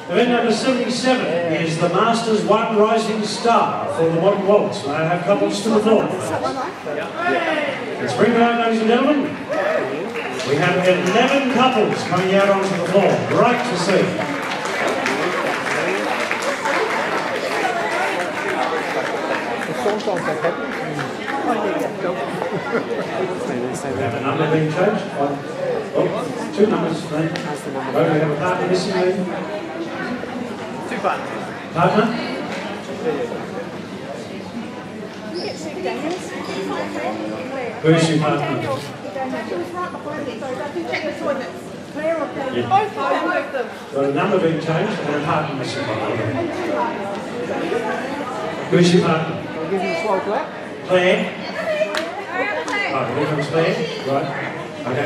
Event number 77 is the Masters 1 Rising Star for the Modern Waltz. May I have couples to the floor? Let's bring it out, ladies and gentlemen. We have 11 couples coming out onto the floor. Great to see. We have a number being changed. Oh, 2 numbers. Oh, we have a partner missing there. 2 partners. Partner? Who's your partner? Yeah. Both of them. Got a number being changed and a partner missing. Who's your partner? Claire? Oh, here comes Claire. Right. Okay.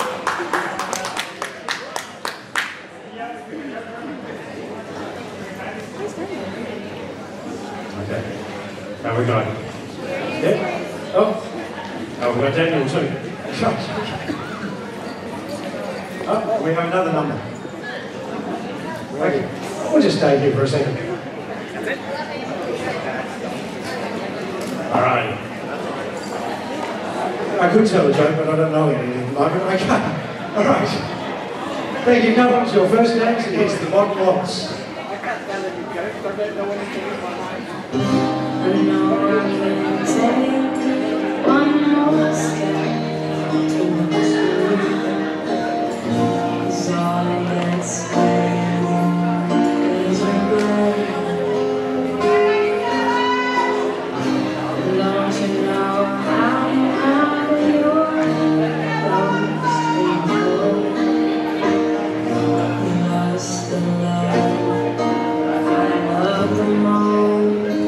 Okay. How we going? Yeah? Oh, we've got Daniel too. Oh, we have another number. Okay. We'll just stay here for a second. That's it. All right. I could tell a joke, but I don't know anything like it. I can't. All right. Thank you. Come up to your first names against the Modern Waltz. I can't tell any jokes. I don't know anything in my mind. I know I can take one more step towards you. It's all that's waiting is regret. Don't you know I'm out of your close people? You lost the love I love the most.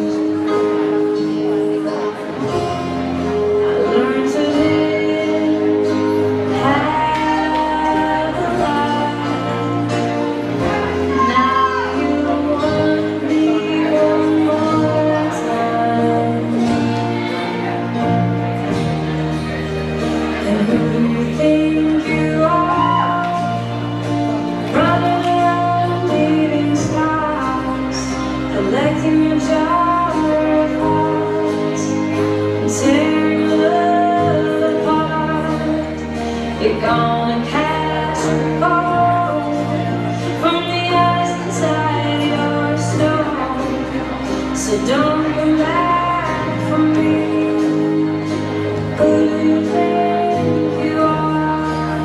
You're gonna catch a cold from the ice inside your stone. So don't come back for me. Who do you think you are?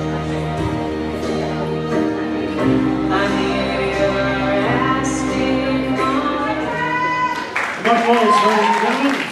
I hear you're asking Modern Waltz, ladies and gentlemen.